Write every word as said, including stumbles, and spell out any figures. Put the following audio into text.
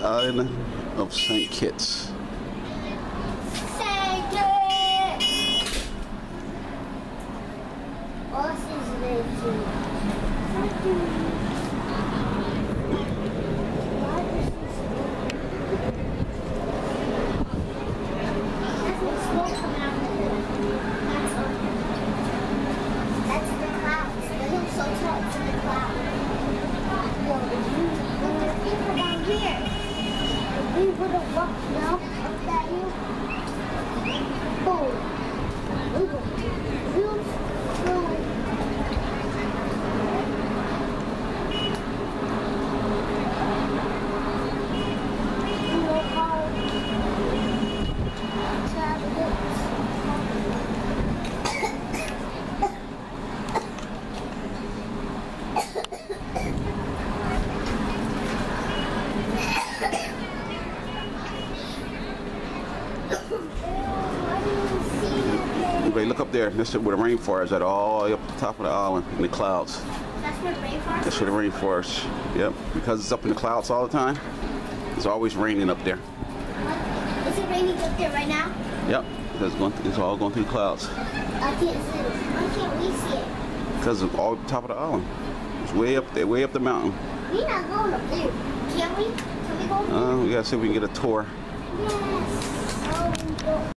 island of Saint Kitts. Saint Kitts! Oh, this is very cute. That's the smoke coming out of it. That's the clouds. The hill's so tall, it's in the clouds. Look, there's people down here. We would have walked down up that hill. Oh, we go real slow. You know how to have Everybody look up there. That's where the rainforest is at, all the way up the top of the island in the clouds. That's where the rainforest That's where the rainforest. Yep. Because it's up in the clouds all the time. It's always raining up there. What? Is it raining up there right now? Yep. It's, going, it's all going through the clouds. I can't see it. Why can't we see it? Because it's all top of the island. It's way up there, way up the mountain. We're not going up there. Can we? Can we go up there? Uh, we gotta see if we can get a tour. Yes.